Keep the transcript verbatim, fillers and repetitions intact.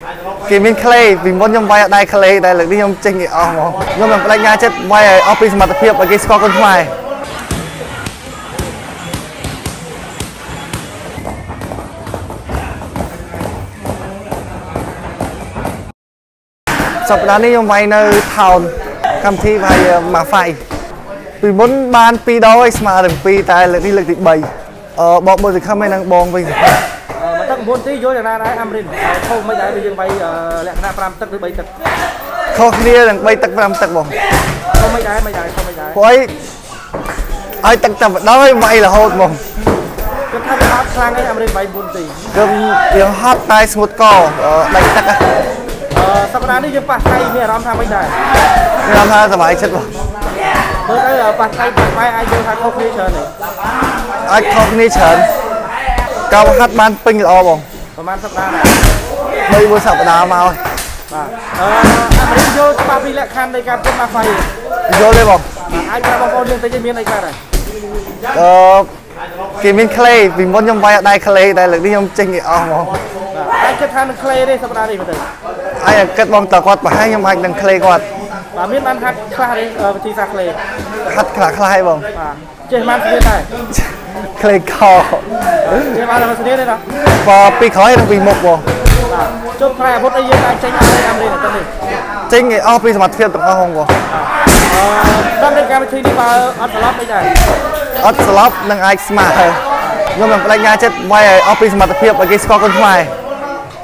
គេមានក្លេពីមុនខ្ញុំវាយអត់ដែរក្លេតែលើកនេះខ្ញុំចេញគេអស់ហ្មងខ្ញុំមិនបដិញ្ញាចិត្តវាយឲ្យអស់ពីសមត្ថភាពឲ្យគេស្គាល់គុណខ្មែរសប្តាហ៍នេះខ្ញុំវាយនៅថោនកម្មវិធីវាយម៉ាហ្វៃពីមុនបានពីរដងឲ្យស្មើទាំងពីរតែលើកនេះលើកទីបីអឺបងមើលសង្ឃឹមឯនឹងបងវិញទឹក bốn ទីយកយ៉ាងណាដែរអាមរិនខុសមិនដែរវាយើងវាយលក្ខណៈ 5 ទឹកឬ 3 ទឹកខុសគ្នានឹង 3 ទឹក 5 ទឹកបងខុសមិនដែរមិនដែរខុសមិនដែរព្រោះអីឲ្យទឹកតែម្ដងឲ្យវាយរហូតហ្មងគឺថាវាហត់ខ្លាំងឯងអាមរិនវាយ bốn ទីគឺយើងហត់តែស្ងួតកដាច់ទឹកអឺសប្តាហ៍នេះយើងប៉ះថ្ងៃមានអារម្មណ៍ថាមិនដែរមានអារម្មណ៍ថាសប្បាយចិត្តបងមើលទៅប៉ះថ្ងៃប៉ះថ្ងៃអាចយើងថាខុសគ្នាច្រើនទេអាចខុសគ្នាច្រើនកោហាត់បានពេញល្អបងប្រហែលសប្តាហ៍ដែរបីមួយសប្តាហ៍មកហើយបាទអឺអាមេរិកយកច្បាប់ពីលក្ខខណ្ឌនៃការពុតម៉ាហ្វៃយកទេបងអាចប្រាប់បងប្អូនយើងតិចមានអីខ្លះដែរអឺគេមានក្លេពីមុនខ្ញុំវាយអត់ដែរក្លេតែលើកនេះខ្ញុំចេញគេអស់ហ្មងបាទអាចគិតថានឹងក្លេទេសប្តាហ៍នេះមើលទៅអាចគិតបងតើគាត់ប្រហែលខ្ញុំអាចនឹងក្លេគាត់បាទមានបានហាត់ខ្លះទេវិធីសាស្ត្រក្លេហាត់ខ្លះខ្លះហើយបងបាទចេះបានស្គាល់ដែរក្លេខចេះបានស្គាល់ទេណាបើពីក្រោយនិងពីមុខបងបាទជប់ខ្លែអាវុធអីយើងអាចចេញអត់ទេអាមេរិកទៅនេះចេញគេអស់ពីសមត្ថភាពទាំងអស់ហ្នឹងបងអឺដល់នៅកម្មវិធីនេះបើអត់ស្លាប់អីដែរអត់ស្លាប់នឹងអាចស្មារតីខ្ញុំនឹងបដិញ្ញាចិត្តវាយឲ្យអស់ពីសមត្ថភាពឲ្យគេស្គាល់គុណខ្មែរ